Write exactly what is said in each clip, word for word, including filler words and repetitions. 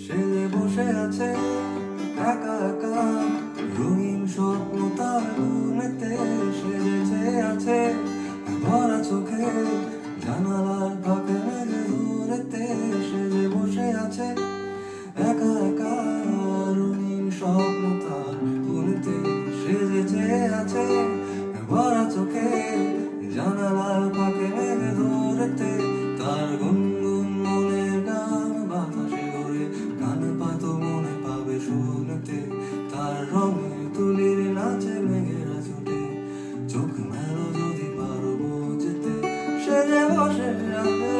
সে যে বসে আছে একা একা, রঙিন স্বপ্ন তার বুনেতে সেজেছে আছে ভরা চোখে, জানালার ফাঁকে মেঘে দূরেতে সে যে বসে আছে একা একা, রঙিন স্বপ্ন তার বুনেতে সেজেছে আছে ভরা চোখে, জানালার ফাঁকে মেঘে দূরেতে তার গুনগুন মনের গান বাতাসে ঘুরে, গান পাতো মনে পাবে শুনতে, তার রঙে তুলির নাচে মেঘেরা ছুটে, চোখ মেলো যদি পারো বুঝতে সে যে বসে আছে।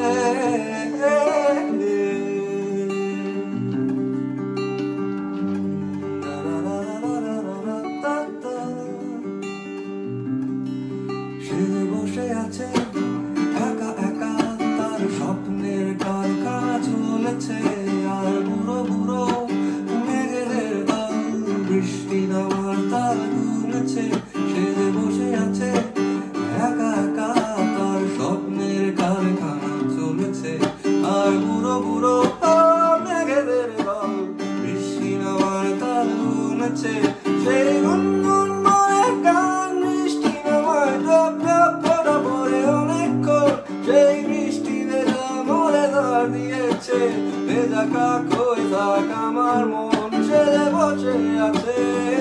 সে যে বসে আছে একা একা, তার স্বপ্নের কারখানা চলেছে, আর বুড়ো বুড়ো মেঘের দল বৃষ্টি নামার তার গুনেছে। সে যে বসে আছে একা একা, তার স্বপ্নের কারখানা চলেছে, আর বুড়ো বুড়ো মেঘের দল বৃষ্টি নামার তার গুনেছে। সেই গুনগুন মনের গান বৃষ্টি নামায় টপ টপ ফোঁটা পড়ে অনেকক্ষণ, সেই বৃষ্টি ভেজা মনে ধার দিয়েছে, ভেজা কাক হয়ে থাক আমার মন। সে যে বসে আছে